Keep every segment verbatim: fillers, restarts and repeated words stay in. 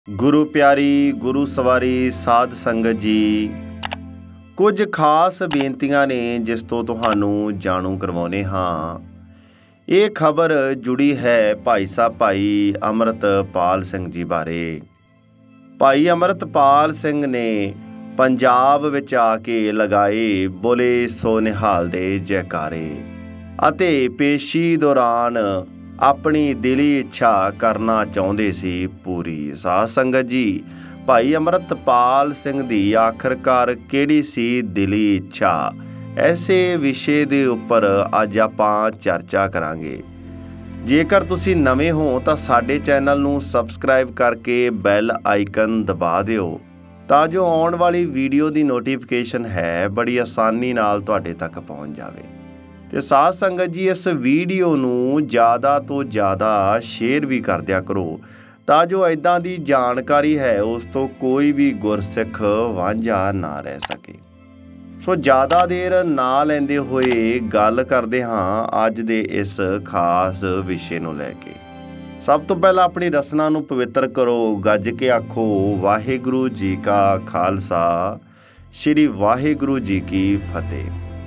ਗੁਰੂ ਪਿਆਰੀ ਗੁਰੂ ਸਵਾਰੀ ਸਾਧ ਸੰਗਤ ਜੀ, ਕੁਝ ਖਾਸ ਬੇਨਤੀਆਂ ਨੇ ਜਿਸ ਤੋਂ ਤੁਹਾਨੂੰ ਜਾਣੂ ਕਰਵਾਉਂਦੇ ਹਾਂ। ਇਹ ਖਬਰ ਜੁੜੀ ਹੈ ਭਾਈ ਸਾਹਿਬ ਭਾਈ ਅੰਮ੍ਰਿਤਪਾਲ ਸਿੰਘ ਜੀ ਬਾਰੇ। ਭਾਈ ਅੰਮ੍ਰਿਤਪਾਲ ਸਿੰਘ ਨੇ ਪੰਜਾਬ ਵਿੱਚ ਆ ਕੇ ਲਗਾਏ ਬੋਲੇ ਸੋ ਨਿਹਾਲ ਦੇ ਜੈਕਾਰੇ ਅਤੇ ਪੇਸ਼ੀ ਦੌਰਾਨ ਆਪਣੀ ਦਿਲੀ ਇੱਛਾ ਕਰਨਾ ਚਾਹੁੰਦੇ ਸੀ ਪੂਰੀ। ਸਾਧ ਸੰਗਤ ਜੀ, ਭਾਈ ਅੰਮ੍ਰਿਤਪਾਲ ਸਿੰਘ ਦੀ ਆਖਰਕਾਰ ਕਿਹੜੀ ਸੀ ਦਿਲੀ ਇੱਛਾ, ਐਸੇ ਵਿਸ਼ੇ ਦੇ ਉੱਪਰ ਅੱਜ ਆਪਾਂ ਚਰਚਾ ਕਰਾਂਗੇ। ਜੇਕਰ ਤੁਸੀਂ ਨਵੇਂ ਹੋ ਤਾਂ ਸਾਡੇ ਚੈਨਲ ਨੂੰ ਸਬਸਕ੍ਰਾਈਬ ਕਰਕੇ ਬੈਲ ਆਈਕਨ ਦਬਾ ਦਿਓ ਤਾਂ ਜੋ ਆਉਣ ਵਾਲੀ ਵੀਡੀਓ ਦੀ ਨੋਟੀਫਿਕੇਸ਼ਨ ਹੈ ਬੜੀ ਆਸਾਨੀ ਨਾਲ ਤੁਹਾਡੇ ਤੱਕ ਪਹੁੰਚ ਜਾਵੇ। ਤੇ ਸਾਧ ਸੰਗਤ ਜੀ, ਇਸ ਵੀਡੀਓ ਨੂੰ ਜ਼ਿਆਦਾ ਤੋਂ ਜ਼ਿਆਦਾ ਸ਼ੇਅਰ ਵੀ ਕਰ ਦਿਆ ਕਰੋ ਤਾਂ ਜੋ ਇੱਦਾਂ ਦੀ ਜਾਣਕਾਰੀ ਹੈ ਉਸ ਤੋਂ ਕੋਈ ਵੀ ਗੁਰਸਿੱਖ ਵਾਂਝਾ ਨਾ ਰਹਿ ਸਕੇ। ਸੋ ਜ਼ਿਆਦਾ ਦੇਰ ਨਾ ਲੈਂਦੇ ਹੋਏ ਗੱਲ ਕਰਦੇ ਹਾਂ ਅੱਜ ਦੇ ਇਸ ਖਾਸ ਵਿਸ਼ੇ ਨੂੰ ਲੈ ਕੇ। ਸਭ ਤੋਂ ਪਹਿਲਾਂ ਆਪਣੀ ਰਸਨਾ ਨੂੰ ਪਵਿੱਤਰ ਕਰੋ, ਗੱਜ ਕੇ ਆਖੋ ਵਾਹਿਗੁਰੂ ਜੀ ਕਾ ਖਾਲਸਾ, ਸ਼੍ਰੀ ਵਾਹਿਗੁਰੂ ਜੀ ਕੀ ਫਤਿਹ।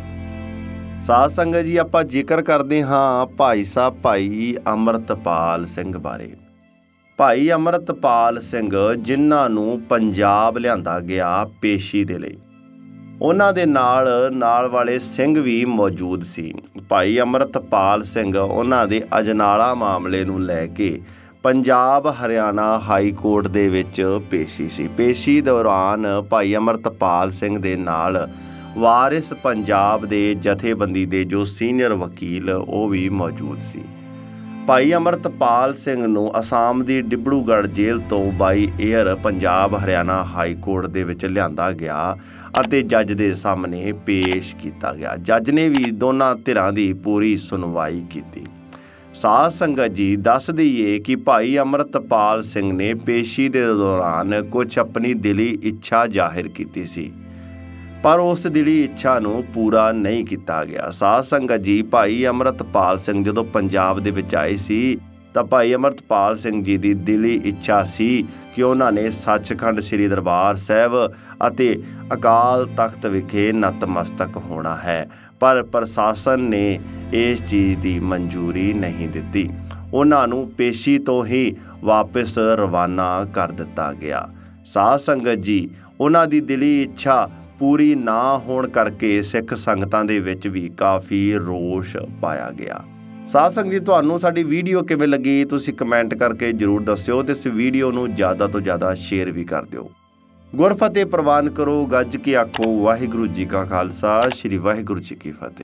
ਸਾਧ ਸੰਗਤ ਜੀ, ਆਪਾਂ ਜ਼ਿਕਰ ਕਰਦੇ ਹਾਂ ਭਾਈ ਸਾਹਿਬ ਭਾਈ ਅੰਮ੍ਰਿਤਪਾਲ ਸਿੰਘ ਬਾਰੇ। ਭਾਈ ਅੰਮ੍ਰਿਤਪਾਲ ਸਿੰਘ ਜਿਨ੍ਹਾਂ ਨੂੰ ਪੰਜਾਬ ਲਿਆਂਦਾ ਗਿਆ ਪੇਸ਼ੀ ਦੇ ਲਈ, ਉਹਨਾਂ ਦੇ ਨਾਲ ਨਾਲ ਵਾਲੇ ਸਿੰਘ ਵੀ ਮੌਜੂਦ ਸੀ। ਭਾਈ ਅੰਮ੍ਰਿਤਪਾਲ ਸਿੰਘ ਉਹਨਾਂ ਦੇ ਅਜਨਾਲਾ ਮਾਮਲੇ ਨੂੰ ਲੈ ਕੇ ਪੰਜਾਬ ਹਰਿਆਣਾ ਹਾਈ ਕੋਰਟ ਦੇ ਵਿੱਚ ਪੇਸ਼ੀ ਸੀ। ਪੇਸ਼ੀ ਦੌਰਾਨ ਭਾਈ ਅੰਮ੍ਰਿਤਪਾਲ ਸਿੰਘ ਦੇ ਨਾਲ ਵਾਰਿਸ ਪੰਜਾਬ ਦੇ ਜਥੇਬੰਦੀ ਦੇ ਜੋ ਸੀਨੀਅਰ ਵਕੀਲ ਉਹ ਵੀ ਮੌਜੂਦ ਸੀ। ਭਾਈ ਅੰਮ੍ਰਿਤਪਾਲ ਸਿੰਘ ਨੂੰ ਅਸਾਮ ਦੀ ਡਿਬੜੂਗੜ੍ਹ ਜੇਲ੍ਹ ਤੋਂ by air Punjab Haryana high court ਦੇ ਵਿੱਚ ਲਿਆਂਦਾ ਗਿਆ ਅਤੇ ਜੱਜ ਦੇ ਸਾਹਮਣੇ ਪੇਸ਼ ਕੀਤਾ ਗਿਆ। ਜੱਜ ਨੇ ਵੀ ਦੋਨਾਂ ਧਿਰਾਂ ਦੀ ਪੂਰੀ ਸੁਣਵਾਈ ਕੀਤੀ। ਸਾਧ ਸੰਗਤ ਜੀ, ਦੱਸ ਦਈਏ ਕਿ ਭਾਈ ਅੰਮ੍ਰਿਤਪਾਲ ਸਿੰਘ ਨੇ ਪੇਸ਼ੀ ਦੇ ਦੌਰਾਨ ਕੁਝ ਆਪਣੀ ਦਿਲੀ ਇੱਛਾ ਜ਼ਾਹਿਰ ਕੀਤੀ ਸੀ, ਪਰ ਉਸ ਦਿਲੀ ਇੱਛਾ ਨੂੰ ਪੂਰਾ ਨਹੀਂ ਕੀਤਾ ਗਿਆ। ਸਾਧ ਸੰਗਤ ਜੀ, ਭਾਈ ਅੰਮ੍ਰਿਤਪਾਲ ਸਿੰਘ ਜਦੋਂ ਪੰਜਾਬ ਦੇ ਵਿੱਚ ਆਏ ਸੀ ਤਾਂ ਭਾਈ ਅੰਮ੍ਰਿਤਪਾਲ ਸਿੰਘ ਜੀ ਦੀ ਦਿਲੀ ਇੱਛਾ ਸੀ ਕਿ ਉਹਨਾਂ ਨੇ ਸੱਚਖੰਡ ਸ੍ਰੀ ਦਰਬਾਰ ਸਾਹਿਬ ਅਤੇ ਅਕਾਲ ਤਖਤ ਵਿਖੇ ਨਤਮਸਤਕ ਹੋਣਾ ਹੈ, ਪਰ ਪ੍ਰਸ਼ਾਸਨ ਨੇ ਇਸ ਚੀਜ਼ ਦੀ ਮਨਜ਼ੂਰੀ ਨਹੀਂ ਦਿੱਤੀ। ਉਹਨਾਂ ਨੂੰ ਪੇਸ਼ੀ ਤੋਂ ਹੀ ਵਾਪਸ ਰਵਾਨਾ ਕਰ ਦਿੱਤਾ ਗਿਆ। ਸਾਧ ਸੰਗਤ ਜੀ, ਉਹਨਾਂ ਦੀ ਦਿਲੀ ਇੱਛਾ ਪੂਰੀ ਨਾ ਹੋਣ ਕਰਕੇ ਸਿੱਖ ਸੰਗਤਾਂ ਦੇ ਵਿੱਚ ਵੀ ਕਾਫੀ ਰੋਸ਼ ਪਾਇਆ ਗਿਆ। ਸਾਧ ਸੰਗਤ ਜੀ, ਤੁਹਾਨੂੰ ਸਾਡੀ ਵੀਡੀਓ ਕਿਵੇਂ ਲੱਗੀ ਤੁਸੀਂ ਕਮੈਂਟ ਕਰਕੇ ਜ਼ਰੂਰ ਦੱਸਿਓ ਤੇ ਇਸ ਵੀਡੀਓ ਨੂੰ ਜ਼ਿਆਦਾ ਤੋਂ ਜ਼ਿਆਦਾ ਸ਼ੇਅਰ ਵੀ ਕਰ ਦਿਓ। ਗੁਰਫਤਿਹ ਪ੍ਰਵਾਨ ਕਰੋ, ਗੱਜ ਕੇ ਆਖੋ ਵਾਹਿਗੁਰੂ ਜੀ ਕਾ ਖਾਲਸਾ, ਸ਼੍ਰੀ ਵਾਹਿਗੁਰੂ ਜੀ ਕੀ ਫਤਿਹ।